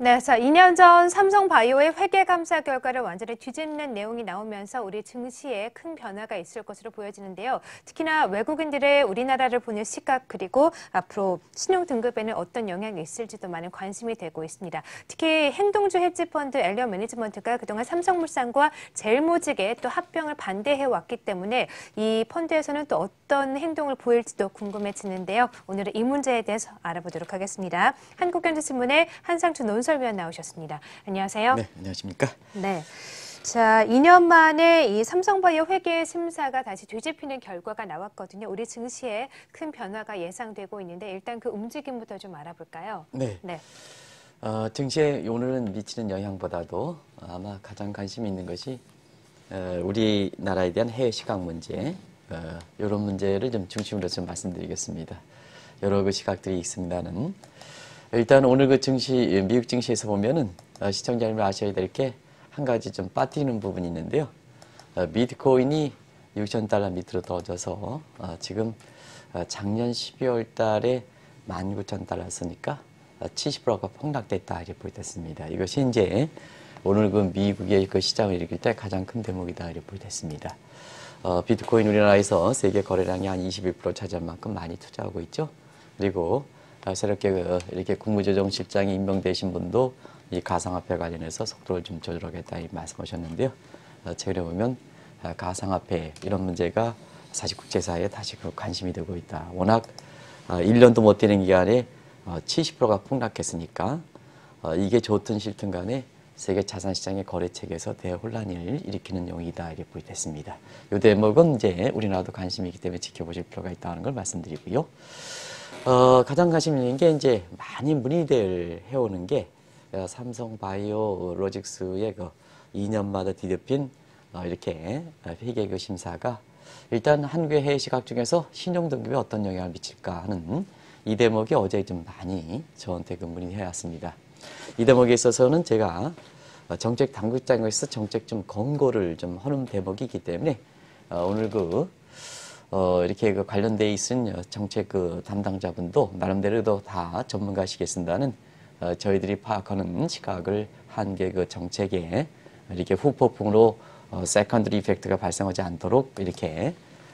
네, 자, 2년 전 삼성바이오의 회계감사 결과를 완전히 뒤집는 내용이 나오면서 우리 증시에 큰 변화가 있을 것으로 보여지는데요. 특히나 외국인들의 우리나라를 보는 시각 그리고 앞으로 신용등급에는 어떤 영향이 있을지도 많은 관심이 되고 있습니다. 특히 행동주 헤지펀드 엘리엇 매니지먼트가 그동안 삼성물산과 제일모직의 또 합병을 반대해왔기 때문에 이 펀드에서는 또 어떤 행동을 보일지도 궁금해지는데요. 오늘은 이 문제에 대해서 알아보도록 하겠습니다. 한국경제신문의 한상추 논설위원 나오셨습니다. 안녕하세요. 네, 안녕하십니까? 네. 자, 2년 만에 이 삼성바이오 회계 심사가 다시 뒤집히는 결과가 나왔거든요. 우리 증시에 큰 변화가 예상되고 있는데 일단 그 움직임부터 좀 알아볼까요? 네. 네. 증시에 오늘은 미치는 영향보다도 아마 가장 관심이 있는 것이 우리나라에 대한 해외 시각 문제, 이런 문제를 좀 중심으로 좀 말씀드리겠습니다. 여러 그 시각들이 있습니다는 일단 오늘 그 증시, 미국 증시에서 보면은 시청자님이 아셔야 될 게 한 가지 좀 빠뜨리는 부분이 있는데요. 비트코인이 6,000달러 밑으로 떨어져서 지금 작년 12월 달에 19,000달러였으니까 70%가 폭락됐다 이렇게 보였습니다. 이것이 이제 오늘 그 미국의 그 시장을 일으킬 때 가장 큰 대목이다 이렇게 보였습니다. 비트코인 우리나라에서 세계 거래량이 한 21% 차지할 만큼 많이 투자하고 있죠. 그리고 새롭게 이렇게 국무조정실장이 임명되신 분도 이 가상화폐 관련해서 속도를 좀 조절하겠다 이 말씀하셨는데요. 최근에 보면 가상화폐 이런 문제가 사실 국제사회에 다시 관심이 되고 있다. 워낙 1년도 못 되는 기간에 70%가 폭락했으니까 이게 좋든 싫든 간에 세계 자산시장의 거래체계에서 대혼란을 일으키는 용이다 이렇게 보겠습니다. 이 대목은 이제 우리나라도 관심이 있기 때문에 지켜보실 필요가 있다는 걸 말씀드리고요. 가장 관심 있는 게 이제 많이 문의들 해오는 게 삼성바이오로직스의 그 2년마다 뒤덮인 이렇게 회계 그 심사가 일단 한국의 해외 시각 중에서 신용등급에 어떤 영향을 미칠까 하는 이 대목이 어제 좀 많이 저한테 그 문의해왔습니다. 이 대목에 있어서는 제가 정책 당국장에서 정책 좀 권고를 좀 하는 대목이기 때문에 오늘 이렇게 그 관련돼 있은 정책 그 담당자분도 나름대로도 다 전문가시겠습니다는 저희들이 파악하는 시각을 한계 그 정책에 이렇게 후폭풍으로 세컨드리 이펙트가 발생하지 않도록 이렇게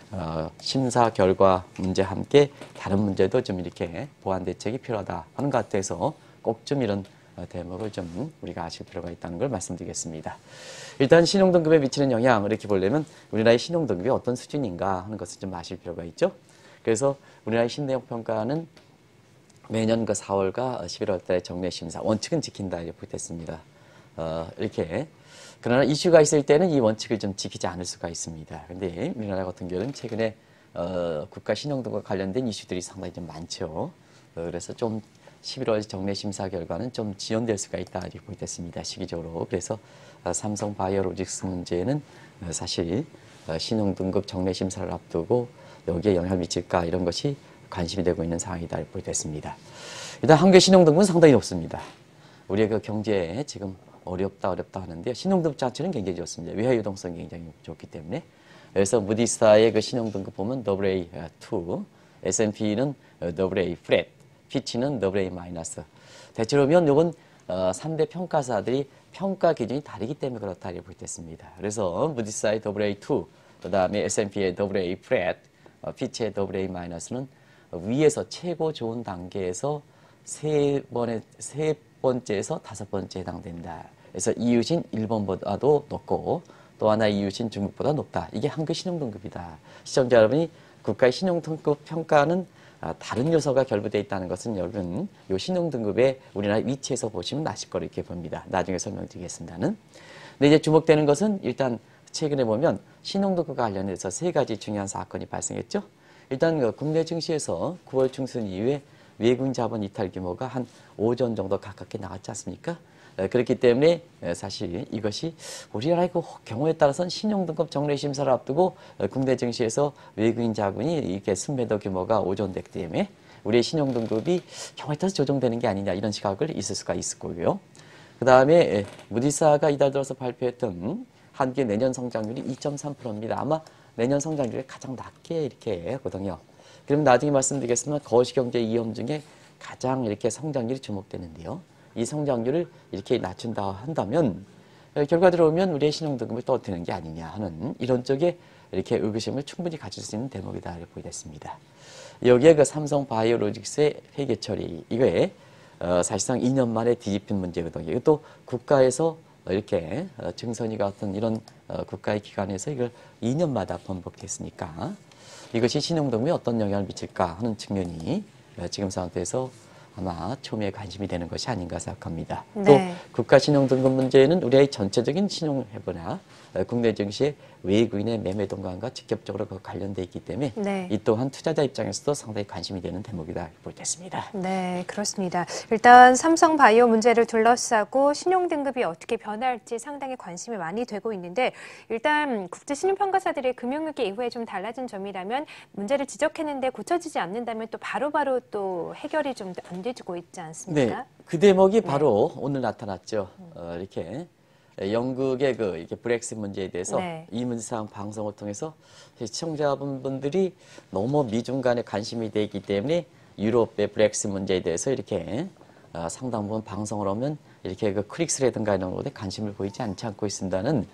심사 결과 문제 함께 다른 문제도 좀 이렇게 보완 대책이 필요하다 하는 것 같아서 꼭 좀 이런 대목을 좀 우리가 아실 필요가 있다는 걸 말씀드리겠습니다. 일단 신용등급에 미치는 영향 이렇게 보려면 우리나라의 신용등급이 어떤 수준인가 하는 것을 좀 아실 필요가 있죠. 그래서 우리나라의 신대역평가는 매년 그 4월과 11월 달에 정례심사 원칙은 지킨다 이렇게 보겠습니다. 이렇게 그러나 이슈가 있을 때는 이 원칙을 좀 지키지 않을 수가 있습니다. 근데 우리나라 같은 경우는 최근에 국가 신용등급과 관련된 이슈들이 상당히 좀 많죠. 그래서 좀 11월 정례심사 결과는 좀 지연될 수가 있다 이렇게 보겠습니다. 시기적으로. 그래서 삼성바이오로직스 문제는 사실 신용등급 정례심사를 앞두고 여기에 영향을 미칠까 이런 것이 관심이 되고 있는 상황이다 이렇게 보겠습니다. 일단 한국의 신용등급은 상당히 높습니다. 우리의 그 경제에 지금 어렵다 하는데요. 신용등급 자체는 굉장히 좋습니다. 외화 유동성이 굉장히 좋기 때문에. 그래서 무디스타의 그 신용등급 보면 AA2, S&P는 AA 플랫, 피치는 AA 마이너스. 대체로 보면 이건 3대 평가사들이 평가 기준이 다르기 때문에 그렇다 이렇게 보겠습니다. 그래서 무디스타의 AA2, 그 다음에 S&P의 AA 플랫, 피치의 AA 마이너스는 위에서 최고 좋은 단계에서 세 번째에서 5번째에 해당된다. 그래서 이웃인 일본보다도 높고 또 하나 이웃인 중국보다 높다. 이게 한국 신용등급이다. 시청자 여러분이 국가의 신용등급 평가는 다른 요소가 결부되어 있다는 것은 여러분 이 신용등급의 우리나라 위치에서 보시면 아실 거로 이렇게 봅니다. 나중에 설명드리겠습니다는. 근데 이제 주목되는 것은 일단 최근에 보면 신용등급과 관련해서 세 가지 중요한 사건이 발생했죠. 일단 국내 증시에서 9월 중순 이후에 외국인 자본 이탈 규모가 한 5조 정도 가깝게 나갔지 않습니까? 그렇기 때문에 사실 이것이 우리나라의 그 경우에 따라서는 신용등급 정례심사를 앞두고 국내 증시에서 외국인 자본이 이렇게 순매도 규모가 5조 됐기 때문에 우리의 신용등급이 경우에 따라서 조정되는 게 아니냐 이런 시각을 있을 수가 있을 거고요. 그 다음에 무디스가 이달 들어서 발표했던 한국의 내년 성장률이 2.3%입니다. 아마 내년 성장률이 가장 낮게 이렇게 하거든요. 그럼 나중에 말씀드리겠습니다. 거시경제 2험 중에 가장 이렇게 성장률이 주목되는데요. 이 성장률을 이렇게 낮춘다 한다면 결과대로 보면 우리의 신용등급이 떨어뜨리는 게 아니냐 하는 이런 쪽에 이렇게 의구심을 충분히 가질 수 있는 대목이다 이렇게 보겠습니다. 여기에 그 삼성 바이오로직스의 회계 처리 이거에 사실상 2년 만에 뒤집힌 문제거든요. 이것도 국가에서 이렇게 증선이 같은 이런 국가의 기관에서 이걸 2년마다 번복했으니까 이것이 신용등급에 어떤 영향을 미칠까 하는 측면이 지금 상태에서 아마 초미의 관심이 되는 것이 아닌가 생각합니다. 네. 또 국가 신용등급 문제는 우리의 전체적인 신용회보나 국내 증시의 외국인의 매매 동향과 직접적으로 관련돼 있기 때문에 네. 이 또한 투자자 입장에서도 상당히 관심이 되는 대목이다 보겠습니다. 네, 그렇습니다. 일단 삼성 바이오 문제를 둘러싸고 신용등급이 어떻게 변할지 상당히 관심이 많이 되고 있는데 일단 국제신용평가사들이 금융위기 이후에 좀 달라진 점이라면 문제를 지적했는데 고쳐지지 않는다면 또 바로바로 또 해결이 좀 안 되고 있지 않습니까? 네, 그 대목이 바로 오늘 나타났죠. 이렇게 영국의 그 이렇게 브렉sit 문제에 대해서 네. 이문상 방송을 통해서 시청자분들이 너무 미중 간에 관심이 돼 있기 때문에 유럽의 브렉sit 문제에 대해서 이렇게 상당 부분 방송을 하면 이렇게 그 크릭스라든가 이런 것에 관심을 보이지 않고 있습니다는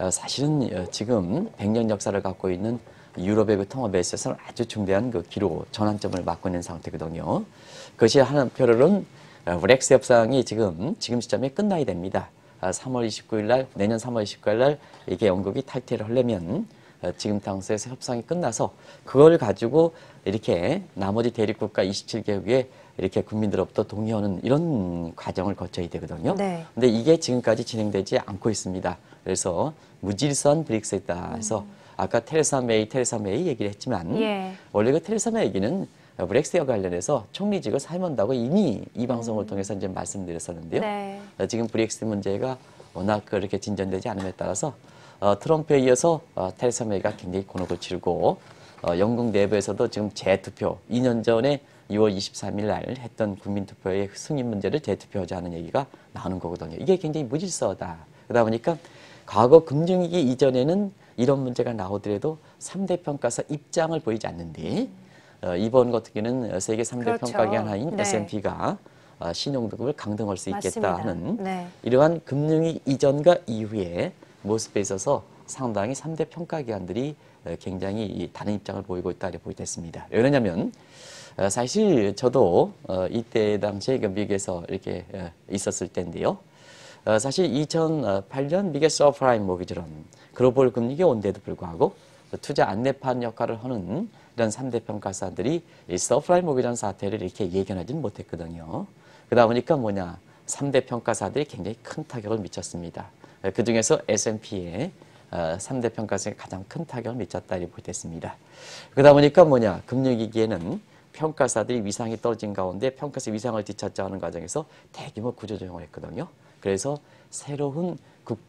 사실은 지금 100년 역사를 갖고 있는 유럽의 그 통합에 있어서는 아주 중대한 그 기로 전환점을 맞고 있는 상태거든요. 그것이 한편으로는 브렉sit 협상이 지금 시점에 끝나야 됩니다. 3월 29일 날, 내년 3월 29일 날 이게 영국이 탈퇴를 하려면 지금 당시에서 협상이 끝나서 그걸 가지고 이렇게 나머지 대립국가 27개국에 이렇게 국민들로부터 동의하는 이런 과정을 거쳐야 되거든요. 네. 근데 이게 지금까지 진행되지 않고 있습니다. 그래서 무질서한 브렉시트다 해서 아까 테레사 메이 얘기를 했지만 예. 원래 그 테레사 메이 얘기는 브렉시트와 관련해서 총리직을 사임한다고 이미 이 방송을 통해서 이제 말씀드렸었는데요. 네. 지금 브렉시트 문제가 워낙 그렇게 진전되지 않음에 따라서 트럼프에 이어서 테레사 메이가 굉장히 곤혹을 치르고 영국 내부에서도 지금 재투표 2년 전에 6월 23일 날 했던 국민투표의 승인 문제를 재투표하지 않은 얘기가 나오는 거거든요. 이게 굉장히 무질서하다. 그러다 보니까 과거 금융위기 이전에는 이런 문제가 나오더라도 3대 평가사 입장을 보이지 않는데 이번 같은 경우는 세계 3대 그렇죠. 평가기 하나인 네. S&P가 신용등급을 강등할 수 있겠다 맞습니다. 하는 네. 이러한 금융위기 이전과 이후의 모습에 있어서 상당히 3대 평가기관들이 굉장히 다른 입장을 보이고 있다 이렇게 보겠습니다. 왜냐하면 사실 저도 이때 당시에 미국에서 이렇게 있었을 때인데요. 사실 2008년 미국의 서프라임 모기지론 글로벌 금리가 온데도 불구하고 투자 안내판 역할을 하는 이런 3대 평가사들이 이 서프라임 모기지론 사태를 이렇게 예견하지는 못했거든요. 그러다 보니까 3대 평가사들이 굉장히 큰 타격을 미쳤습니다. 그 중에서 S&P에 3대 평가사에 가장 큰 타격을 미쳤다 이렇게 보겠습니다. 그러다 보니까 금융위기에는 평가사들이 위상이 떨어진 가운데 평가사 위상을 뒤찾자하는 과정에서 대규모 구조조정을 했거든요. 그래서 새로운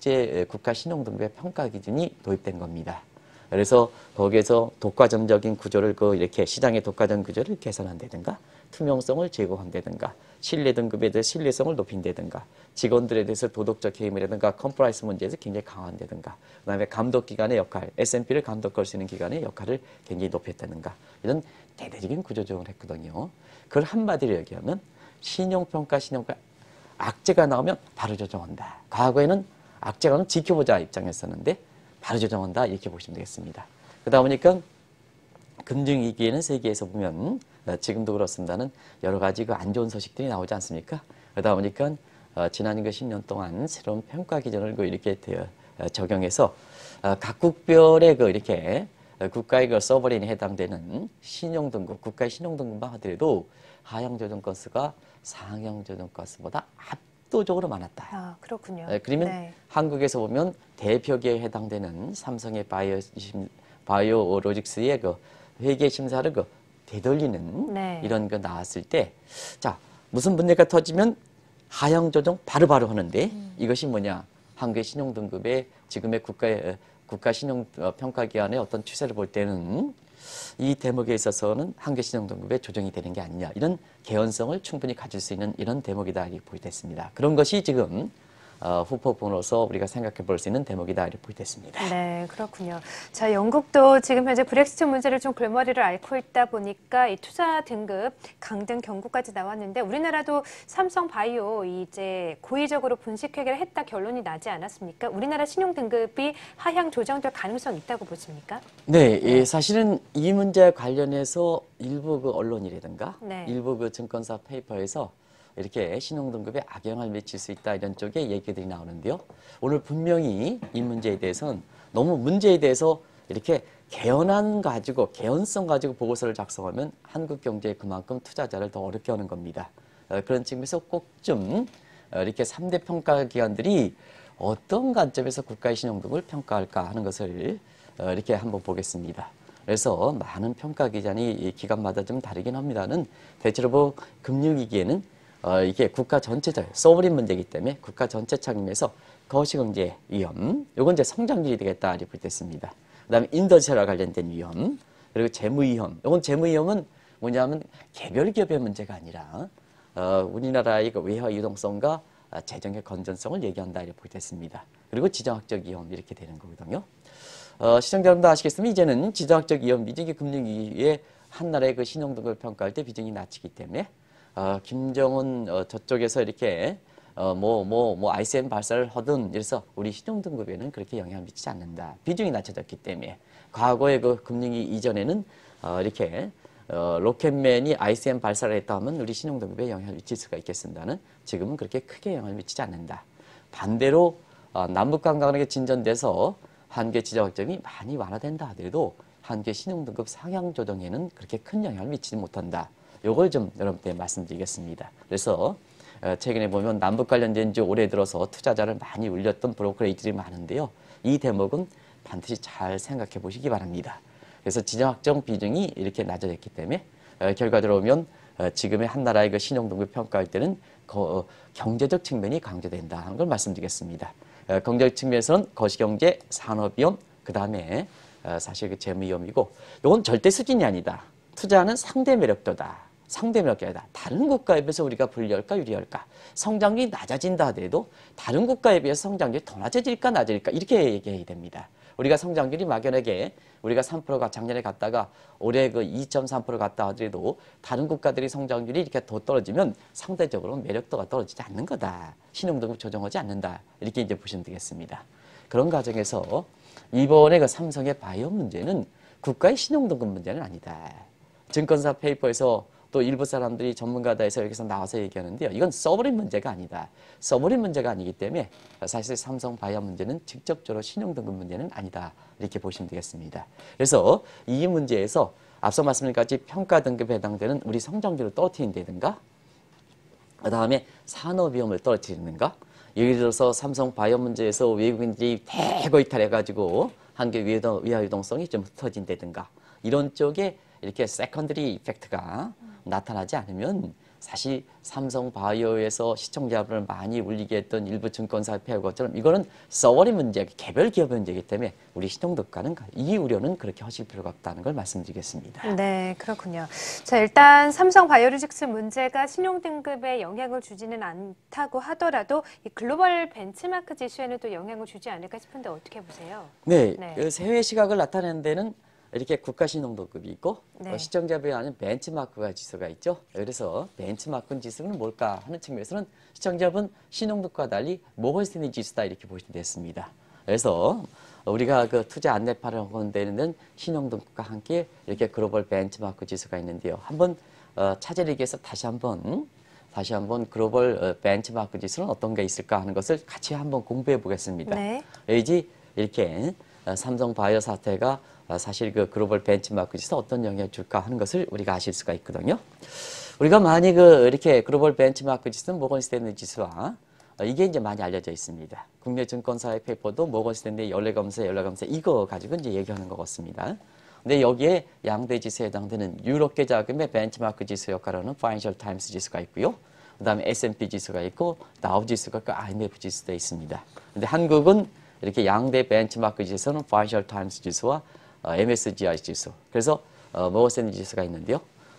국가 신용등급의 평가 기준이 도입된 겁니다. 그래서 거기에서 독과점적인 구조를 이렇게 시장의 독과점 구조를 개선한다든가 투명성을 제고한다든가 신뢰 등급에 대해 신뢰성을 높인다든가 직원들에 대해서 도덕적 해임이라든가 컴플라이언스 문제에서 굉장히 강화한다든가 그다음에 감독기관의 역할, S&P를 감독할 수 있는 기관의 역할을 굉장히 높였다든가 이런 대대적인 구조조정을 했거든요. 그걸 한마디로 얘기하면 신용평가 악재가 나오면 바로 조정한다. 과거에는 악재가 나오면 지켜보자 입장이었었는데 바로 조정한다 이렇게 보시면 되겠습니다. 그러다 보니까 금융위기에는 세계에서 보면 지금도 그렇습니다는 여러 가지 안 좋은 소식들이 나오지 않습니까? 그러다 보니까 지난 10년 동안 새로운 평가 기준을 이렇게 적용해서 각국별의 이렇게 국가의 서버린에 해당되는 신용등급, 국가의 신용등급만 하더라도 하향조정 건수가 상향조정 건수보다 압도적으로 많았다. 아, 그렇군요. 그러면 네. 한국에서 보면 대표기에 해당되는 삼성의 바이오로직스의 회계 심사를 되돌리는 네. 이런 거 나왔을 때, 자 무슨 문제가 터지면 하향 조정 바로바로 하는데 이것이 한국의 신용등급의 지금의 국가 신용 평가 기관의 어떤 추세를 볼 때는 이 대목에 있어서는 한국의 신용등급의 조정이 되는 게 아니냐 이런 개연성을 충분히 가질 수 있는 이런 대목이다 이렇게 보겠습니다. 그런 것이 지금 후폭풍으로서 우리가 생각해 볼 수 있는 대목이다 이렇게 보겠습니다. 네, 그렇군요. 자, 영국도 지금 현재 브렉시트 문제를 좀 골머리를 앓고 있다 보니까 이 투자 등급 강등 경고까지 나왔는데 우리나라도 삼성바이오 이제 고의적으로 분식 회계를 했다 결론이 나지 않았습니까? 우리나라 신용 등급이 하향 조정될 가능성이 있다고 보십니까? 네, 사실은 이 문제 관련해서 일부 그 언론이라든가 네. 일부 그 증권사 페이퍼에서 이렇게 신용등급에 악영향을 미칠 수 있다 이런 쪽의 얘기들이 나오는데요. 오늘 분명히 이 문제에 대해서는 너무 문제에 대해서 이렇게 개연성 가지고 보고서를 작성하면 한국 경제에 그만큼 투자자를 더 어렵게 하는 겁니다. 그런 측면에서 꼭 좀 이렇게 3대 평가 기관들이 어떤 관점에서 국가의 신용등급을 평가할까 하는 것을 이렇게 한번 보겠습니다. 그래서 많은 평가 기관이 기관마다 좀 다르긴 합니다는 대체로 뭐 금융위기에는 이게 국가 전체적 소버린 문제이기 때문에 국가 전체 책임에서 거시경제 위험, 요건 이제 성장률이 되겠다 이렇게 됐습니다. 그다음에 인더스트리얼 관련된 위험, 그리고 재무 위험. 요건 재무 위험은 뭐냐면 개별 기업의 문제가 아니라 우리나라의 그 외화 유동성과 재정의 건전성을 얘기한다 이렇게 됐습니다. 그리고 지정학적 위험 이렇게 되는 거거든요. 시청자 여러분도 아시겠지만 이제는 지정학적 위험 비중이 금융위기에 한 나라의 그 신용등급을 평가할 때 비중이 낮추기 때문에 김정은 저쪽에서 이렇게 ICM 발사를 하든 이래서 우리 신용등급에는 그렇게 영향을 미치지 않는다. 비중이 낮춰졌기 때문에 과거의 그 금융위 이전에는 이렇게 로켓맨이 ICM 발사를 했다 하면 우리 신용등급에 영향을 미칠 수가 있겠습니다는 지금은 그렇게 크게 영향을 미치지 않는다. 반대로 남북관광에 진전돼서 한계 지정학점이 많이 완화된다 하더라도 한계 신용등급 상향 조정에는 그렇게 큰 영향을 미치지 못한다. 요걸 좀 여러분께 말씀드리겠습니다. 그래서 최근에 보면 남북 관련된 지 올해 들어서 투자자를 많이 울렸던 브로커레이지들이 많은데요. 이 대목은 반드시 잘 생각해 보시기 바랍니다. 그래서 지정학적 비중이 이렇게 낮아졌기 때문에 결과적으로 보면 지금의 한 나라의 그 신용등급 평가할 때는 경제적 측면이 강조된다 하는 걸 말씀드리겠습니다. 경제적 측면에서는 거시경제, 산업위험, 그 다음에 사실 그 재무위험이고 이건 절대 수준이 아니다. 투자는 상대 매력도다. 상대 매력도다. 다른 국가에 비해서 우리가 불리할까 유리할까? 성장률이 낮아진다 하더라도 다른 국가에 비해서 성장률이 더 낮아질까 낮아질까? 이렇게 얘기해야 됩니다. 우리가 성장률이 막연하게 우리가 3%가 작년에 갔다가 올해 그 2.3% 갔다 하더라도 다른 국가들이 성장률이 이렇게 더 떨어지면 상대적으로 매력도가 떨어지지 않는 거다. 신용등급 조정하지 않는다. 이렇게 이제 보시면 되겠습니다. 그런 과정에서 이번에 그 삼성의 바이오 문제는 국가의 신용등급 문제는 아니다. 증권사 페이퍼에서 또 일부 사람들이 전문가다 해서 여기서 나와서 얘기하는데요. 이건 서버린 문제가 아니다. 서버린 문제가 아니기 때문에 사실 삼성 바이오 문제는 직접적으로 신용등급 문제는 아니다. 이렇게 보시면 되겠습니다. 그래서 이 문제에서 앞서 말씀드린 같이 평가 등급에 해당되는 우리 성장률을 떨어뜨린다든가 그 다음에 산업위험을 떨어뜨리는가 예를 들어서 삼성 바이오 문제에서 외국인들이 대거 이탈해가지고 한계 위화 유동성이 좀 흩어진다든가 이런 쪽에 이렇게 세컨더리 이펙트가 나타나지 않으면 사실 삼성 바이오에서 시청자분을 많이 울리게 했던 일부 증권사 폐업 것처럼 이거는 서버리 문제, 개별 기업 문제이기 때문에 우리 신용등급과는 이 우려는 그렇게 하실 필요가 없다는 걸 말씀드리겠습니다. 네, 그렇군요. 자, 일단 삼성 바이오로직스 문제가 신용등급에 영향을 주지는 않다고 하더라도 이 글로벌 벤치마크 지수에는 또 영향을 주지 않을까 싶은데 어떻게 보세요? 네, 네. 그 해외 시각을 나타내는 데는 이렇게 국가 신용등급이 있고 네. 시청자부에 하는 벤치마크가 지수가 있죠. 그래서 벤치마크 지수는 뭘까 하는 측면에서는 시청자분 신용등급과 달리 모건 스탠리 지수다 이렇게 보시면 됐습니다. 그래서 우리가 그 투자 안내파를 하는 데는 신용등급과 함께 이렇게 글로벌 벤치마크 지수가 있는데요. 한번 찾아내기 위해서 다시 한번 글로벌 벤치마크 지수는 어떤 게 있을까 하는 것을 같이 한번 공부해 보겠습니다. 네. 이렇게 삼성 바이오 사태가 사실 그 글로벌 벤치마크 지수 어떤 영향을 줄까 하는 것을 우리가 아실 수가 있거든요. 우리가 많이 이렇게 글로벌 벤치마크 지수는 모건 스탠리 지수와 이게 이제 많이 알려져 있습니다. 국내 증권사의 페이퍼도 모건 스탠리 연례검사 이거 가지고 이제 얘기하는 것 같습니다. 근데 여기에 양대 지수에 해당되는 유럽계 자금의 벤치마크 지수 역할을 하는 파이낸셜 타임스 지수가 있고요. 그다음에 S&P 지수가 있고 다우 지수가 있고 IMF 지수도 있습니다. 근데 한국은 이렇게 양대 벤치마크 지수는 파이낸셜 타임스 지수와 MSCI 지수. 그래서 모건 스탠리 지수가 있는데요.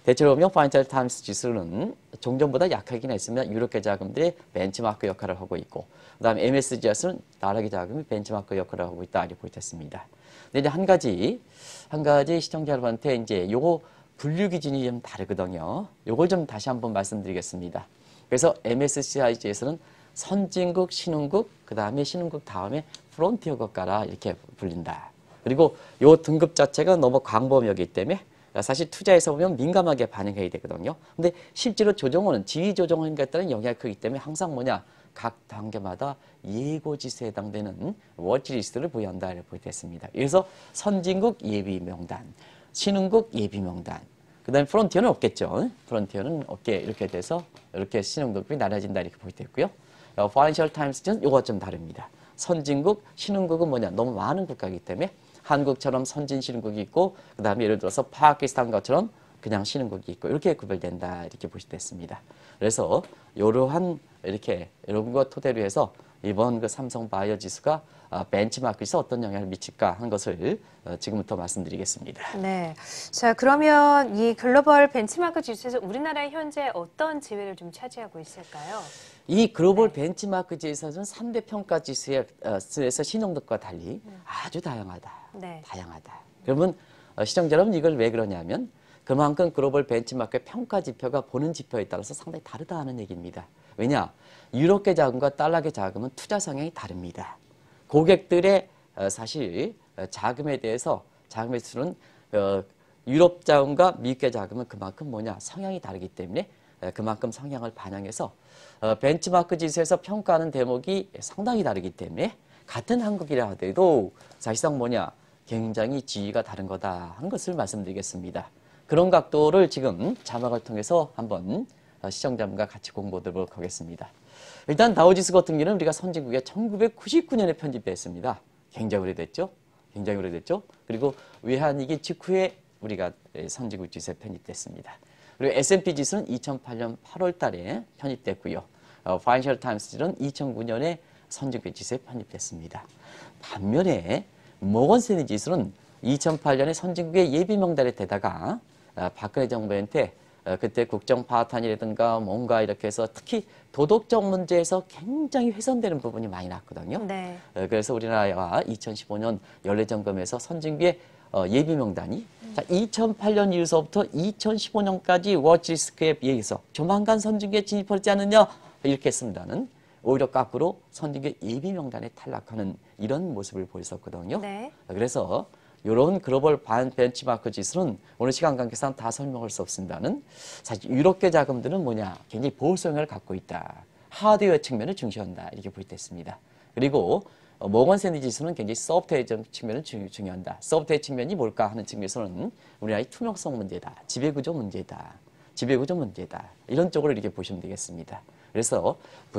대체로 보면 파이낸셜 타임스 지수는 종전보다 약하긴 했으면 유럽계 자금들이 벤치마크 역할을 하고 있고, 그다음에 MSCI 지수는 나라계 자금이 벤치마크 역할을 하고 있다 이렇게 보였습니다. 근데 이제 한 가지 시청자 여러분한테 이제 요거 분류 기준이 좀 다르거든요. 요걸 좀 다시 한번 말씀드리겠습니다. 그래서 MSCI 지수는 선진국, 신흥국, 그다음에 신흥국 다음에 프론티어 국가라 이렇게 불린다. 그리고 요 등급 자체가 너무 광범위하기 때문에 사실 투자에서 보면 민감하게 반응해야 되거든요. 근데 실제로 조정원은 지위 조정원에 따른 영향이 크기 때문에 항상 뭐냐, 각 단계마다 예고 지수에 해당되는 워치리스트를 보유한다 이렇게 보였습니다. 그래서 선진국 예비 명단, 신흥국 예비 명단, 그다음에 프론티어는 없겠죠. 프론티어는 없게 이렇게 돼서 이렇게 신흥국이 나눠진다 이렇게 보였고요. 파이낸셜 타임스는 요거 좀 다릅니다. 선진국, 신흥국은 뭐냐, 너무 많은 국가이기 때문에 한국처럼 선진 신흥국이 있고, 그 다음에 예를 들어서 파키스탄 것처럼 그냥 신흥국이 있고, 이렇게 구별된다 이렇게 보시됐습니다. 그래서 이러한 이렇게 이런 것 토대로 해서 이번 그 삼성 바이오 지수가 벤치마크에서 어떤 영향을 미칠까 하는 것을 지금부터 말씀드리겠습니다. 네. 자, 그러면 이 글로벌 벤치마크 지수에서 우리나라의 현재 어떤 지위를 좀 차지하고 있을까요? 이 글로벌 벤치마크 지수는 3대 평가 지수에서 신흥국과 달리 아주 다양하다. 네. 다양하다. 그러면 시청자 여러분, 이걸 왜 그러냐면 그만큼 글로벌 벤치마크의 평가 지표가 보는 지표에 따라서 상당히 다르다는 얘기입니다. 왜냐? 유럽계 자금과 달러계 자금은 투자 성향이 다릅니다. 고객들의 사실 자금에 대해서 자금의 수는 유럽 자금과 미국계 자금은 그만큼 뭐냐, 성향이 다르기 때문에 그만큼 성향을 반영해서 벤치마크 지수에서 평가하는 대목이 상당히 다르기 때문에 같은 한국이라 하더라도 사실상 뭐냐, 굉장히 지위가 다른 거다 하는 것을 말씀드리겠습니다. 그런 각도를 지금 자막을 통해서 한번 시청자분과 같이 공부해보도록 하겠습니다. 일단 다우지수 같은 경우는 우리가 선진국에 1999년에 편집됐습니다. 굉장히 오래됐죠? 굉장히 오래됐죠? 그리고 외환위기 직후에 우리가 선진국 지수에 편입됐습니다. 그리고 S&P 지수는 2008년 8월 달에 편입됐고요. 파이낸셜 타임스 지수는 2009년에 선진국 지수에 편입됐습니다. 반면에 모건 스탠리 지수는 2008년에 선진국의 예비 명단에 되다가 박근혜 정부한테 그때 국정 파탄이라든가 뭔가 이렇게 해서 특히 도덕적 문제에서 굉장히 훼손되는 부분이 많이 났거든요. 네. 그래서 우리나라가 2015년 연례점검에서 선진국의 예비 명단이 자, 2008년 이후서부터 2015년까지 워치리스트에 비해서 조만간 선진국에 진입하지 않느냐 이렇게 했습니다는 오히려 거꾸로 선진국의 예비 명단에 탈락하는 이런 모습을 보였었거든요. 네. 그래서 이런 글로벌 벤치마크 지수는 오늘 시간 관계상 다 설명할 수 없습니다는 사실 유럽계 자금들은 뭐냐, 굉장히 보호성을 갖고 있다. 하드웨어 측면을 중시한다 이렇게 보였습니다. 그리고 모건 스탠리 지수는 굉장히 소프트웨어 측면을 중요한다. 소프트웨어 측면이 뭘까 하는 측면에서는 우리나라의 투명성 문제다. 지배구조 문제다. 지배구조 문제다. 이런 쪽으로 이렇게 보시면 되겠습니다. 그래서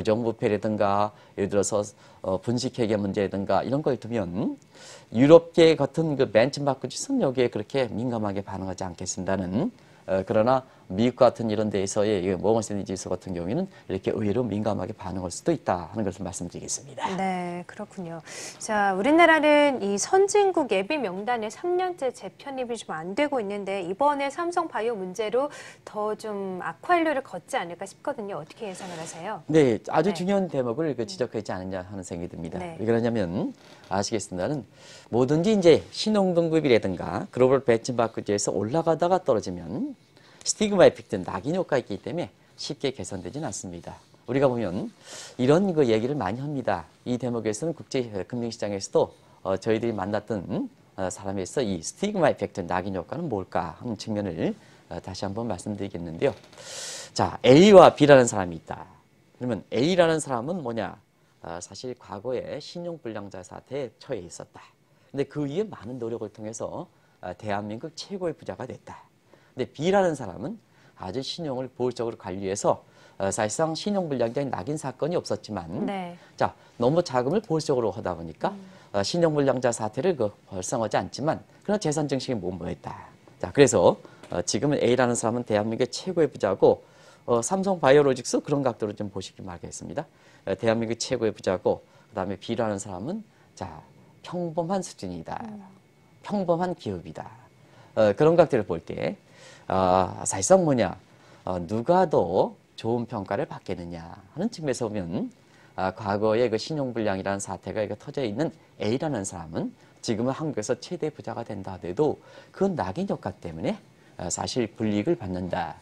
부정부패라든가 예를 들어서 분식회계 문제라든가 이런 걸 두면 유럽계 같은 그 벤치마크 지수는 여기에 그렇게 민감하게 반응하지 않겠습니다는 그러나 미국 같은 이런 데에서의 모건 스탠리 지수 같은 경우에는 이렇게 의외로 민감하게 반응할 수도 있다 하는 것을 말씀드리겠습니다. 네, 그렇군요. 자, 우리나라는 이 선진국 예비 명단에 3년째 재편입이 좀 안 되고 있는데 이번에 삼성 바이오 문제로 더 좀 악화율을 걷지 않을까 싶거든요. 어떻게 예상을 하세요? 네, 아주 네. 중요한 대목을 지적하지 않느냐 하는 생각이 듭니다. 네. 왜 그러냐면 아시겠습니다는 뭐든지 이제 신흥등급이라든가 글로벌 벤치마크지에서 올라가다가 떨어지면 스티그마 이펙트, 낙인 효과가 있기 때문에 쉽게 개선되지는 않습니다. 우리가 보면 이런 그 얘기를 많이 합니다. 이 대목에서는 국제 금융시장에서도 저희들이 만났던 사람에서 이 스티그마 이펙트, 낙인 효과는 뭘까 하는 측면을 다시 한번 말씀드리겠는데요. 자, A와 B라는 사람이 있다. 그러면 A라는 사람은 뭐냐? 사실 과거에 신용불량자 사태에 처해 있었다. 근데 그 이후에 많은 노력을 통해서 대한민국 최고의 부자가 됐다. 근데 B라는 사람은 아주 신용을 보수적으로 관리해서 사실상 신용불량자인 낙인 사건이 없었지만 네. 자, 너무 자금을 보수적으로 하다 보니까 신용불량자 사태를 발생하지 않지만 그러나 재산 증식이 못모했다. 자, 그래서 지금은 A라는 사람은 대한민국의 최고의 부자고 삼성 바이오로직스 그런 각도로 좀 보시기 바라겠습니다. 대한민국 최고의 부자고 그다음에 B라는 사람은 자, 평범한 수준이다. 평범한 기업이다. 그런 각도를 볼 때 사실상 뭐냐, 누가 더 좋은 평가를 받겠느냐 하는 측면에서 보면 과거에 그 신용불량이라는 사태가 터져 있는 A라는 사람은 지금은 한국에서 최대 부자가 된다 하더라도 그 낙인 효과 때문에 사실 불이익을 받는다.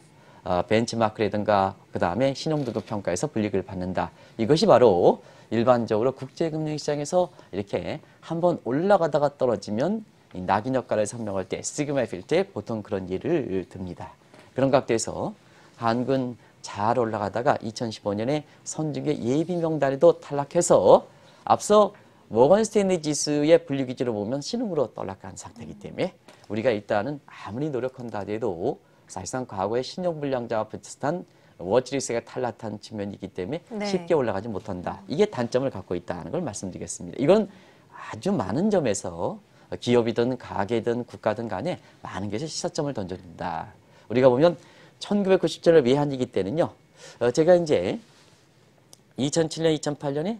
벤치마크라든가 그 다음에 신용등급 평가에서 불이익을 받는다. 이것이 바로 일반적으로 국제금융시장에서 이렇게 한번 올라가다가 떨어지면 이 낙인 효과를 설명할 때 시그마 필때 보통 그런 예를 듭니다. 그런 각도에서 한국은 잘 올라가다가 2015년에 선진국의 예비 명단에도 탈락해서 앞서 모건 스탠리 지수의 분류 기준으로 보면 신흥으로 떠락한 상태이기 때문에 우리가 일단은 아무리 노력한다 해도 사실상 과거의 신용불량자와 비슷한 워치리스트가 탈락한 측면이기 때문에 네. 쉽게 올라가지 못한다. 이게 단점을 갖고 있다는 걸 말씀드리겠습니다. 이건 아주 많은 점에서 기업이든 가게든 국가든 간에 많은 것에 시사점을 던져준다. 우리가 보면 1997년 외환위기 때는요. 제가 이제 2007년, 2008년에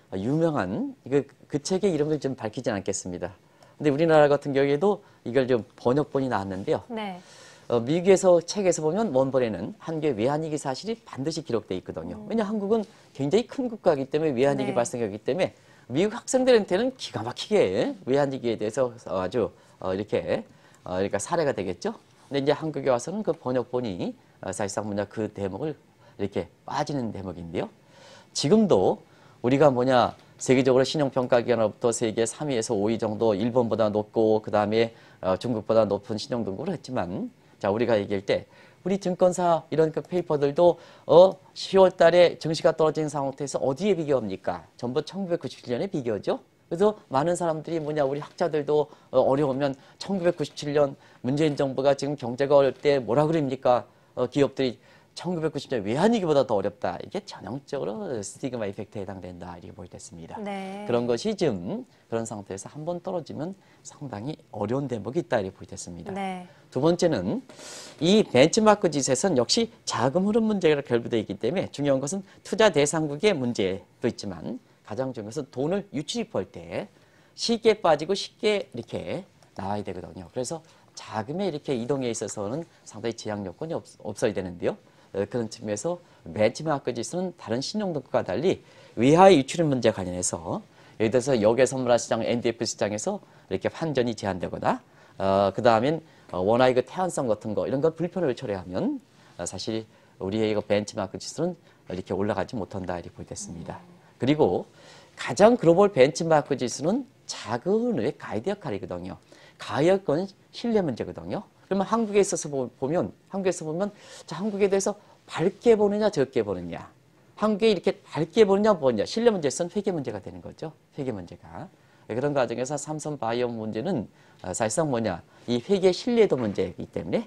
유명한 그 책의 이름을 좀 밝히진 않겠습니다. 근데 우리나라 같은 경우에도 이걸 좀 번역본이 나왔는데요. 네. 미국에서 책에서 보면 원본에는 한국의 외환위기 사실이 반드시 기록되어 있거든요. 왜냐 한국은 굉장히 큰 국가이기 때문에 외환위기 네. 발생하기 때문에 미국 학생들한테는 기가 막히게 외환위기에 대해서 아주 이렇게 그러니까 사례가 되겠죠. 근데 이제 한국에 와서는 그 번역본이 사실상 뭐냐 그 대목을 이렇게 빠지는 대목인데요. 지금도 우리가 뭐냐 세계적으로 신용평가기관으로부터 세계 3위에서 5위 정도 일본보다 높고 그 다음에 중국보다 높은 신용등급을 했지만 자 우리가 얘기할 때 우리 증권사 이런 그 페이퍼들도 10월 달에 증시가 떨어진 상태에서 어디에 비교합니까? 전부 1997년에 비교죠. 그래서 많은 사람들이 뭐냐 우리 학자들도 어려우면 1997년 문재인 정부가 지금 경제가 어려울 때 뭐라 그럽니까? 기업들이 1990년 외환위기보다 더 어렵다. 이게 전형적으로 스티그마 이펙트에 해당된다. 이렇게 보이겠습니다. 네. 그런 것이 지금 그런 상태에서 한번 떨어지면 상당히 어려운 대목이 있다. 이렇게 보이겠습니다. 네. 두 번째는 이 벤치마크 지수에서는 역시 자금 흐름 문제가 결부되어 있기 때문에 중요한 것은 투자 대상국의 문제도 있지만 가장 중요한 것은 돈을 유출입할 때 쉽게 빠지고 쉽게 이렇게 나와야 되거든요. 그래서 자금에 이렇게 이동에 있어서는 상당히 제약 요건이 없어야 되는데요. 그런 측면에서 벤치마크 지수는 다른 신용등급과 달리 외화의 유출입 문제 관련해서 예를 들어서 역외 선물화 시장, NDF 시장에서 이렇게 환전이 제한되거나 그 다음엔 원화의 그 태환성 같은 거 이런 거 불편을 초래하면 사실 우리의 이거 벤치마크 지수는 이렇게 올라가지 못한다 이렇게 보겠습니다. 그리고 가장 글로벌 벤치마크 지수는 작은 가이드 역할이거든요. 가격은 신뢰 문제거든요. 그러면 한국에 있어서 보면 자, 한국에 대해서 밝게 보느냐 적게 보느냐. 한국에 이렇게 밝게 보느냐 뭐냐. 신뢰 문제에서는 회계 문제가 되는 거죠. 회계 문제가. 그런 과정에서 삼성바이오 문제는 사실상 뭐냐. 이 회계 신뢰도 문제이기 때문에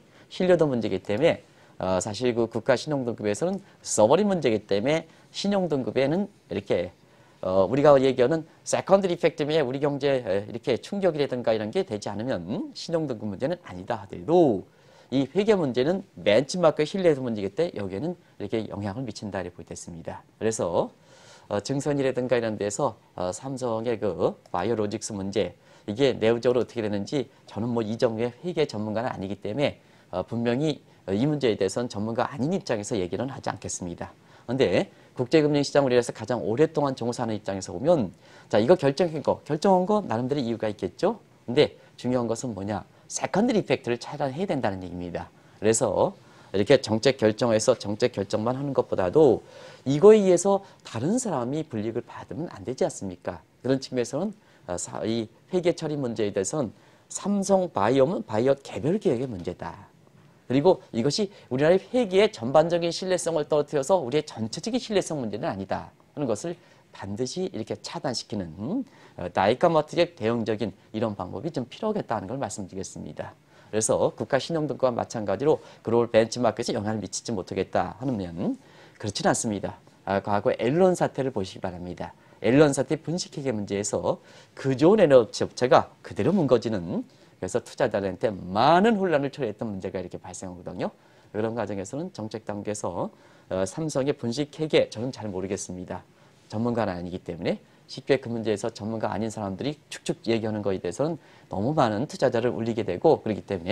사실 그 국가 신용등급에서는 서버린 문제이기 때문에 신용등급에는 이렇게 우리가 얘기하는 세컨드리 이펙트 때문에 우리 경제에 이렇게 충격이라든가 이런 게 되지 않으면 신용등급 문제는 아니다 하더라도 이 회계 문제는 벤치마크 신뢰도 문제이기 때문에 여기에는 이렇게 영향을 미친다 이렇게 보겠습니다. 그래서 증선이라든가 이런 데서 삼성의 그 바이오로직스 문제 이게 내부적으로 어떻게 되는지 저는 뭐 이 정도의 회계 전문가는 아니기 때문에 분명히 이 문제에 대해서는 전문가 아닌 입장에서 얘기는 하지 않겠습니다. 그런데 국제금융시장 우리나라에서 가장 오랫동안 종사하는 입장에서 보면 자 이거 결정한 거 나름대로 이유가 있겠죠. 근데 중요한 것은 뭐냐 세컨드리 이펙트를 차단해야 된다는 얘기입니다. 그래서 이렇게 정책 결정해서 정책 결정만 하는 것보다도 이거에 의해서 다른 사람이 불이익을 받으면 안 되지 않습니까? 그런 측면에서는 이 회계 처리 문제에 대해서는 삼성 바이오는 바이오 개별 계획의 문제다. 그리고 이것이 우리나라의 회계의 전반적인 신뢰성을 떨어뜨려서 우리의 전체적인 신뢰성 문제는 아니다 하는 것을 반드시 이렇게 차단시키는 나이카마트의 대응적인 이런 방법이 좀 필요하겠다는 걸 말씀드리겠습니다. 그래서 국가 신용등급과 마찬가지로 글로벌 벤치마크에서 영향을 미치지 못하겠다 하면 그렇지는 않습니다. 과거 앨런 사태를 보시기 바랍니다. 앨런 사태 분식회계 문제에서 그존 에너지 업체가 그대로 뭉거지는 그래서 투자자들한테 많은 혼란을 초래했던 문제가 이렇게 발생하거든요. 그런 과정에서는 정책 단계에서 삼성의 분식회계 저는 잘 모르겠습니다. 전문가는 아니기 때문에 쉽게 그 문제에서 전문가 아닌 사람들이 축축 얘기하는 거에 대해서는 너무 많은 투자자를 울리게 되고 그렇기 때문에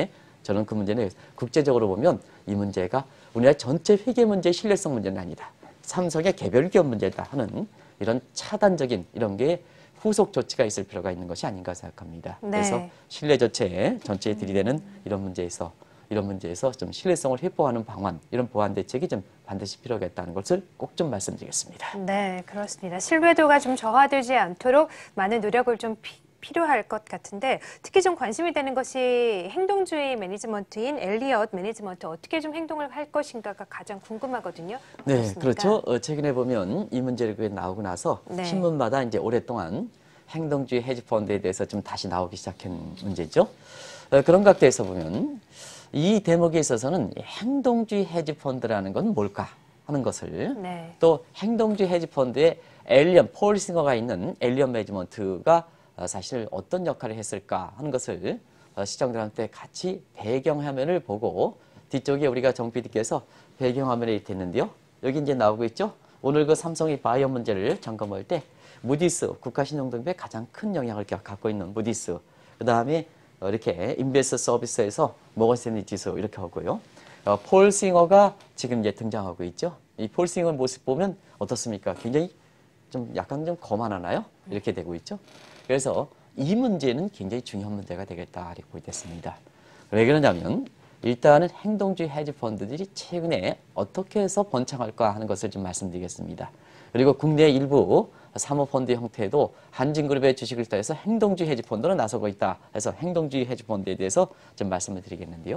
저는 그 문제는 국제적으로 보면 이 문제가 우리나라 전체 회계 문제의 신뢰성 문제는 아니다. 삼성의 개별 기업 문제다 하는 이런 차단적인 이런 게 후속 조치가 있을 필요가 있는 것이 아닌가 생각합니다. 네. 그래서 신뢰 조치에 전체에 들이대는 이런 문제에서 좀 신뢰성을 회복하는 방안, 이런 보완 대책이 좀 반드시 필요가 있다는 것을 꼭 좀 말씀드리겠습니다. 네, 그렇습니다. 신뢰도가 좀 저하되지 않도록 많은 노력을 좀 필요할 것 같은데 특히 좀 관심이 되는 것이 행동주의 매니지먼트인 엘리엇 매니지먼트 어떻게 좀 행동을 할 것인가가 가장 궁금하거든요. 네, 그렇습니까? 그렇죠. 최근에 보면 이 문제가 나오고 나서 네. 신문마다 이제 오랫동안 행동주의 헤지펀드에 대해서 좀 다시 나오기 시작한 문제죠. 그런 각도에서 보면 이 대목에 있어서는 행동주의 헤지펀드라는 건 뭘까 하는 것을 네. 또 행동주의 헤지펀드에 폴 싱어가 있는 엘리엇 매니지먼트가 사실 어떤 역할을 했을까 하는 것을 시청자들한테 같이 배경화면을 보고 뒤쪽에 우리가 정 PD께서 배경화면에 있는데요. 여기 이제 나오고 있죠. 오늘 그 삼성의 바이오 문제를 점검할 때 무디스 국가신용등급에 가장 큰 영향을 갖고 있는 무디스, 그 다음에 이렇게 인베스트 서비스에서 모건스탠리 지수 이렇게 하고요. 폴 싱어가 지금 이제 등장하고 있죠. 이 폴 싱어 모습 보면 어떻습니까? 굉장히 좀 약간 좀 거만하나요? 이렇게 되고 있죠. 그래서 이 문제는 굉장히 중요한 문제가 되겠다 이렇게 보겠습니다. 왜 그러냐면 일단은 행동주의 헤지펀드들이 최근에 어떻게 해서 번창할까 하는 것을 좀 말씀드리겠습니다. 그리고 국내 일부 사모펀드 형태도 한진그룹의 주식을 따해서 행동주의 헤지펀드로 나서고 있다 해서 행동주의 헤지펀드에 대해서 좀 말씀을 드리겠는데요.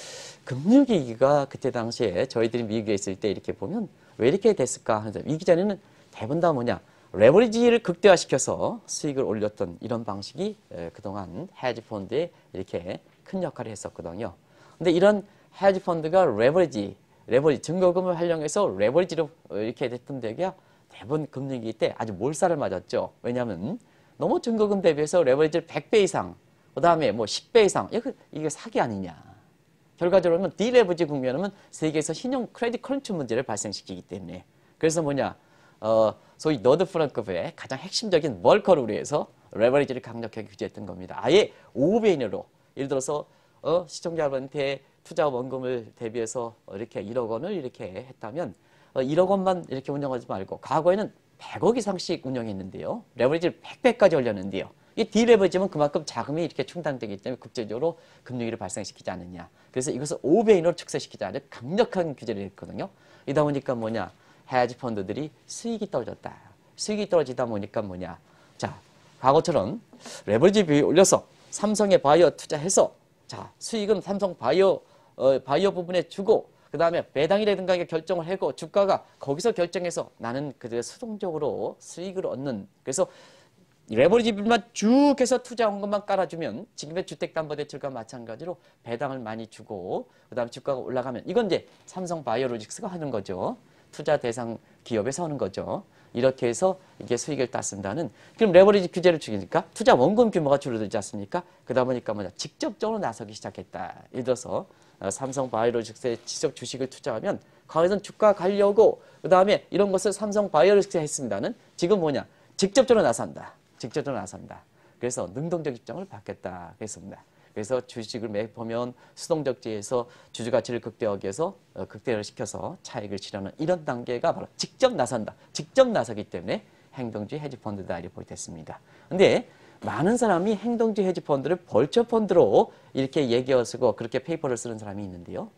금융위기가 그때 당시에 저희들이 미국에 있을 때 이렇게 보면 왜 이렇게 됐을까 하는 위기 전에는 대부분 다 뭐냐 레버리지를 극대화시켜서 수익을 올렸던 이런 방식이 그동안 헤지펀드에 이렇게 큰 역할을 했었거든요. 근데 이런 헤지펀드가 레버리지 증거금을 활용해서 레버리지로 이렇게 됐던 데가 대부분 금융위기 때 아주 몰살을 맞았죠. 왜냐하면 너무 증거금 대비해서 레버리지를 100배 이상, 그 다음에 뭐 10배 이상, 이게 사기 아니냐. 결과적으로는 디레버리지 국면하면 세계에서 신용 크레딧 crunch 문제를 발생시키기 때문에. 그래서 뭐냐, 소위 너드 프랑크프의 가장 핵심적인 멀커를 위해서 레버리지를 강력하게 규제했던 겁니다. 아예 5배 이내로, 예를 들어서 시청자분한테 투자 원금을 대비해서 이렇게 1억 원을 이렇게 했다면 1억 원만 이렇게 운영하지 말고 과거에는 100억 이상씩 운영했는데요. 레버리지를 100배까지 올렸는데요. 이 디레버리지면 그만큼 자금이 이렇게 충당되기 때문에 국제적으로 금융위기를 발생시키지 않느냐. 그래서 이것을 5배 이내로 축소시키자 아주 강력한 규제를 했거든요. 이다 보니까 뭐냐. 헤지펀드들이 수익이 떨어졌다. 수익이 떨어지다 보니까 뭐냐. 자, 과거처럼 레버리지 비율 올려서 삼성에 바이오 투자해서 자, 수익은 삼성 바이오 부분에 주고 그 다음에 배당이라든가 결정을 하고 주가가 거기서 결정해서 나는 그들의 수동적으로 수익을 얻는 그래서 레버리지 비율만 쭉 해서 투자한 것만 깔아주면 지금의 주택담보대출과 마찬가지로 배당을 많이 주고 그 다음에 주가가 올라가면 이건 이제 삼성 바이오로직스가 하는 거죠. 투자 대상 기업에서 하는 거죠. 이렇게 해서 이게 수익을 땄습니다는 그럼 레버리지 규제를 죽이니까 투자 원금 규모가 줄어들지 않습니까? 그러다 보니까 뭐냐 직접적으로 나서기 시작했다. 예를 들어서 삼성 바이오로직스에 직접 주식을 투자하면 거기선 주가 가려고 그 다음에 이런 것을 삼성 바이오로직스에 했습니다는 지금 뭐냐 직접적으로 나선다. 직접적으로 나선다. 그래서 능동적 입장을 받겠다. 그랬습니다. 그래서 주식을 매입 보면 수동적지에서 주주 가치를 극대화하기 위해서 극대화를 시켜서 차익을 실현하는 이런 단계가 바로 직접 나선다. 직접 나서기 때문에 행동주의 헤지펀드다 이렇게 보겠습니다. 근데 많은 사람이 행동주의 헤지펀드를 벌처펀드로 이렇게 얘기어 쓰고 그렇게 페이퍼를 쓰는 사람이 있는데요.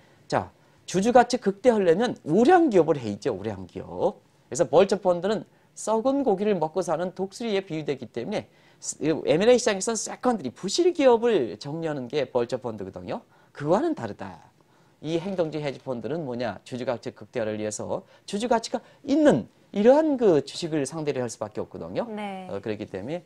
자, 주주 가치 극대화하려면 우량 기업을 해야죠. 우량 기업. 그래서 벌처펀드는 썩은 고기를 먹고 사는 독수리에 비유되기 때문에 M&A 시장에서는 세컨드리 부실 기업을 정리하는 게 벌처펀드거든요. 그와는 다르다. 이 행동주의 헤지펀드는 뭐냐? 주주가치 극대화를 위해서 주주가치가 있는 이러한 그 주식을 상대를 할 수밖에 없거든요. 네. 그렇기 때문에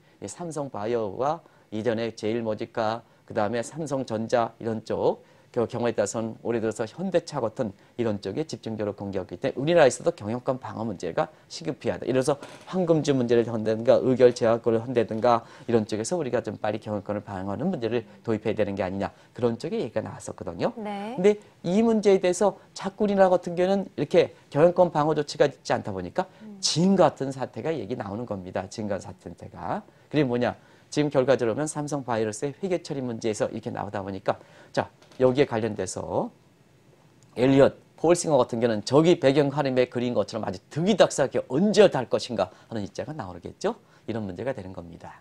삼성바이오와 이전에 제일모직과 그 다음에 삼성전자 이런 쪽 경우에 따라서는 올해 들어서 현대차 같은 이런 쪽에 집중적으로 공격하기 때문에 우리나라에서도 경영권 방어 문제가 시급해야 돼. 이래서 황금주 문제를 한다든가 의결 제한권을 한다든가 이런 쪽에서 우리가 좀 빨리 경영권을 방어하는 문제를 도입해야 되는 게 아니냐. 그런 쪽에 얘기가 나왔었거든요. 네. 근데 이 문제에 대해서 자꾸 우리나라 같은 경우는 이렇게 경영권 방어 조치가 있지 않다 보니까 진 같은 사태가 얘기 나오는 겁니다. 진 같은 사태가. 그게 뭐냐. 지금 결과적으로는 삼성바이오로스의 회계 처리 문제에서 이렇게 나오다 보니까 자, 여기에 관련돼서 엘리엇, 폴싱어 같은 경우는 저기 배경 화면에 그린 것처럼 아주 득이닥사하게 언제 달 것인가 하는 입자가 나오겠죠. 이런 문제가 되는 겁니다.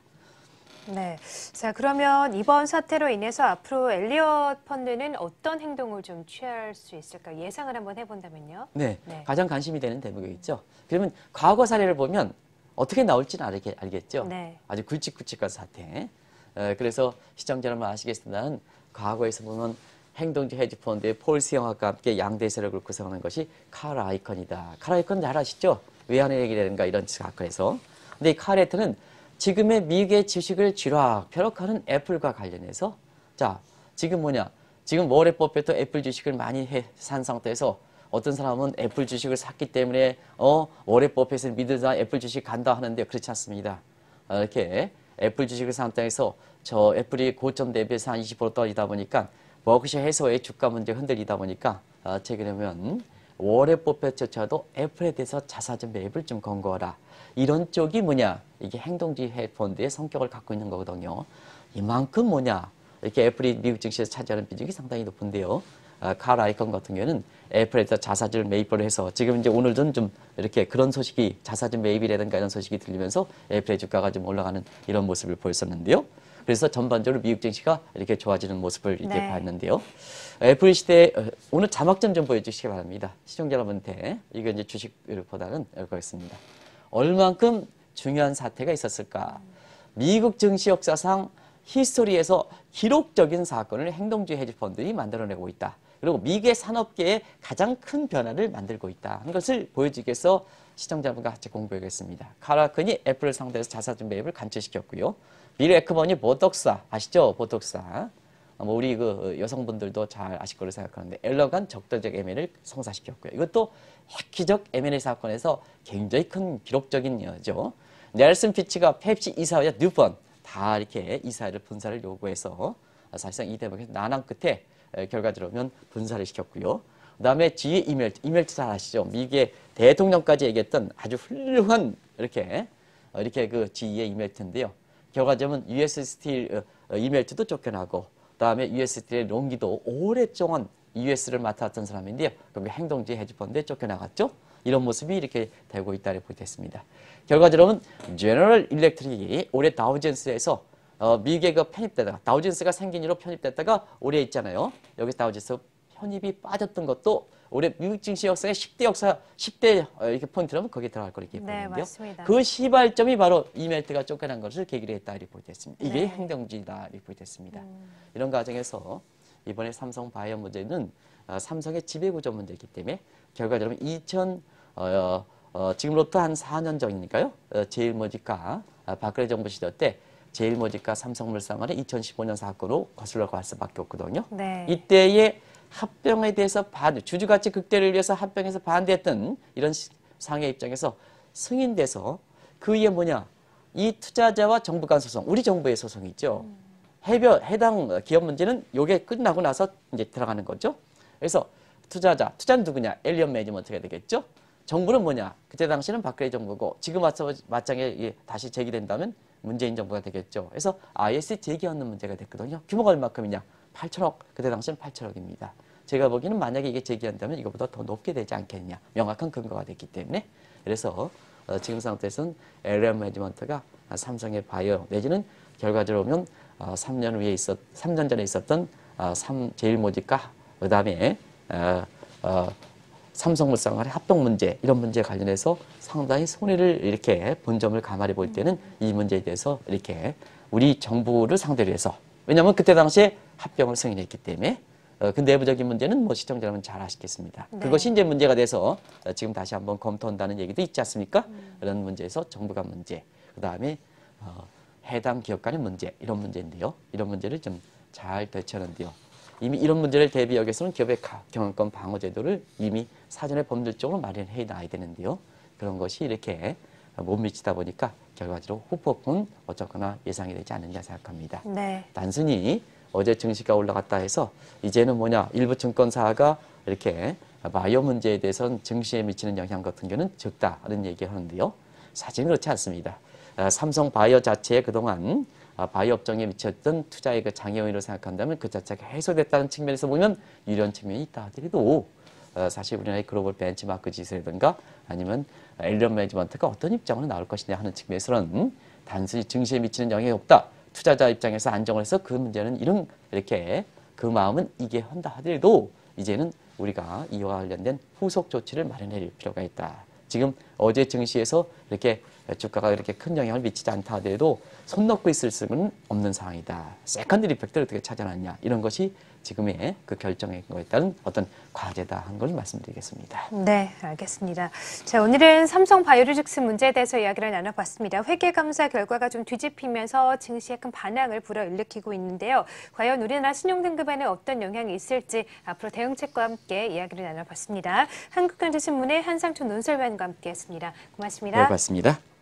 네. 자, 그러면 이번 사태로 인해서 앞으로 엘리엇 펀드는 어떤 행동을 좀 취할 수 있을까 예상을 한번 해본다면요. 네, 네. 가장 관심이 되는 대목이겠죠. 그러면 과거 사례를 보면 어떻게 나올지는 알겠죠. 네. 아주 굵직굵직한 사태. 그래서 시청자 여러분 아시겠지만 과거에서 보면 행동지 헤지펀드의 폴 시영학과 함께 양대 세력을 구성하는 것이 칼 아이컨이다. 칼 아이컨 잘 아시죠? 외환의 얘기라든가 이런 사건에서. 근데 이 칼 아이컨은 지금의 미국의 주식을 쥐락펴락하는 애플과 관련해서 자, 지금 뭐냐? 지금 워렌 버핏도 애플 주식을 많이 산 상태에서 어떤 사람은 애플 주식을 샀기 때문에 워렌 버핏을 믿으자 애플 주식 간다 하는데 그렇지 않습니다. 이렇게 애플 주식을 산 상태에서 저 애플이 고점 대비해서 한 20% 떨어지다 보니까 버크셔 해서의 주가 문제 흔들리다 보니까 최근에는 워렌 버핏조차도 애플에 대해서 자사주 매입을 좀 권고하라. 이런 쪽이 뭐냐? 이게 행동지 펀드의 성격을 갖고 있는 거거든요. 이만큼 뭐냐? 이렇게 애플이 미국 증시에서 차지하는 비중이 상당히 높은데요. 칼 아이컨 같은 경우는 애플에서 자사주를 매입을 해서 지금 이제 오늘은 좀 이렇게 그런 소식이 자사주 매입이라든가 이런 소식이 들리면서 애플의 주가가 좀 올라가는 이런 모습을 보였었는데요. 그래서 전반적으로 미국 증시가 이렇게 좋아지는 모습을 이렇게 네. 봤는데요. 애플 시대 오늘 자막점 좀 보여주시기 바랍니다. 시청자 여러분한테 이거 이제 주식보다는 이거였습니다. 얼만큼 중요한 사태가 있었을까? 미국 증시 역사상 히스토리에서 기록적인 사건을 행동주의 헤지펀드들이 만들어내고 있다. 그리고 미국의 산업계에 가장 큰 변화를 만들고 있다 하는 것을 보여주기 위해서 시청자분과 같이 공부하겠습니다. 칼 아이컨이 애플을 상대해서 자사주 매입을 간주시켰고요. 빌 에크먼이 보톡사 아시죠? 보톡사. 우리 그 여성분들도 잘 아실 거로 생각하는데 엘러간 적대적 M&A를 성사시켰고요. 이것도 획기적 M&A 사건에서 굉장히 큰 기록적인 여죠. 넬슨 피치가 펩시 이사와 뉴펀 다 이렇게 이사를 분사를 요구해서 사실상 이 대목에서 난항 끝에 결과적으로는 분사를 시켰고요. 그다음에 G 이멜트 잘 아시죠? 미국의 대통령까지 얘기했던 아주 훌륭한 이렇게 그 G의 이멜트인데요. 결과적으로는 US 스틸 이멜트도 쫓겨나고 그다음에 US 스틸의 롱기도 오랫동안 US를 맡았던 사람인데요. 그럼 행동지 헤지펀드에 쫓겨나갔죠. 이런 모습이 이렇게 되고 있다고 보겠습니다. 결과적으로는 제너럴 일렉트릭이 올해 다우존스에서 미국에 그 편입되다가 다우존스가 생긴 이후로 편입됐다가 올해 있잖아요. 여기 다우존스 편입이 빠졌던 것도 올해 미국 증시 역사의 10대 이렇게 포인트라면 거기에 들어갈 거로 이렇게 네, 보는데요. 맞습니다. 그 시발점이 바로 이멜트가 쫓겨난 것을 계기로 했다 이렇게 보겠습니다. 이게 네. 행동지다 이렇게 보겠습니다. 이런 과정에서 이번에 삼성 바이오 문제는 삼성의 지배구조 문제이기 때문에 결과적으로 지금부터 한 4년 전이니까요. 제일모직과 박근혜 정부 시절 때 제일모직과 삼성물산 간의 2015년 사건으로 거슬러 갈 수밖에 없거든요. 네. 이때의 합병에 대해서 주주가치 극대를 위해서 합병해서 반대했던 이런 상해 입장에서 승인돼서 그 이게 뭐냐? 이 투자자와 정부 간 소송, 우리 정부의 소송이 있죠. 해당 기업 문제는 요게 끝나고 나서 이제 들어가는 거죠. 그래서 투자는 누구냐? 엘리엇 매니지먼트가 되겠죠. 정부는 뭐냐? 그때 당시는 박근혜 정부고 지금 맞짱에 다시 제기된다면 문재인 정부가 되겠죠. 그래서 IS 제기하는 문제가 됐거든요. 규모가 얼마큼이냐? 8천억. 그때 당시는 8천억입니다. 제가 보기에는 만약에 이게 제기한다면 이거보다 더 높게 되지 않겠냐. 명확한 근거가 됐기 때문에. 그래서 지금 상태에서는 엘리엇 매니지먼트가 삼성의 바이오 내지는 결과적으로 보면 3년 전에 있었던 제일모직과 그다음에 삼성물산 간의 합병 문제 이런 문제에 관련해서 상당히 손해를 이렇게 본 점을 가만히 볼 때는 이 문제에 대해서 이렇게 우리 정부를 상대로 해서 왜냐하면 그때 당시에 합병을 승인했기 때문에 그 내부적인 문제는 뭐 시청자 여러분 잘 아시겠습니다. 네. 그것이 이제 문제가 돼서 지금 다시 한번 검토한다는 얘기도 있지 않습니까? 그런 문제에서 정부 간 문제, 그 다음에 해당 기업 간의 문제 이런 문제인데요. 이런 문제를 좀 잘 대처하는데요. 이미 이런 문제를 대비하기 위해서는 기업의 경영권 방어 제도를 이미 사전에 법률적으로 마련해 놔야 되는데요. 그런 것이 이렇게 못 미치다 보니까 결과적으로 후폭풍은 어쨌거나 예상이 되지 않느냐 생각합니다. 네. 단순히 어제 증시가 올라갔다 해서 이제는 뭐냐 일부 증권사가 이렇게 바이오 문제에 대해서는 증시에 미치는 영향 같은 경우는 적다는 얘기를 하는데요. 사실은 그렇지 않습니다. 삼성 바이오 자체에 그동안 바이오 업종에 미쳤던 투자의 그 장애 요인으로 생각한다면 그 자체가 해소됐다는 측면에서 보면 유리한 측면이 있다 하더라도 사실 우리나라의 글로벌 벤치마크 지수라든가 아니면 엘리언 매니지먼트가 어떤 입장으로 나올 것이냐 하는 측면에서는 단순히 증시에 미치는 영향이 없다. 투자자 입장에서 안정을 해서 그 문제는 이렇게 그 마음은 이해한다 하더라도 이제는 우리가 이와 관련된 후속 조치를 마련할 필요가 있다. 지금 어제 증시에서 이렇게 주가가 이렇게 큰 영향을 미치지 않다 하더라도 손 놓고 있을 수는 없는 상황이다. 세컨드리 이펙트를 어떻게 찾아놨냐. 이런 것이 지금의 그 결정에 따른 어떤 과제다 한 걸 말씀드리겠습니다. 네, 알겠습니다. 자, 오늘은 삼성 바이오로직스 문제에 대해서 이야기를 나눠봤습니다. 회계감사 결과가 좀 뒤집히면서 증시에 큰 반향을 불어일으키고 있는데요. 과연 우리나라 신용등급에는 어떤 영향이 있을지 앞으로 대응책과 함께 이야기를 나눠봤습니다. 한국경제신문의 한상춘 논설위원과 함께했습니다. 고맙습니다. 네, 고맙습니다.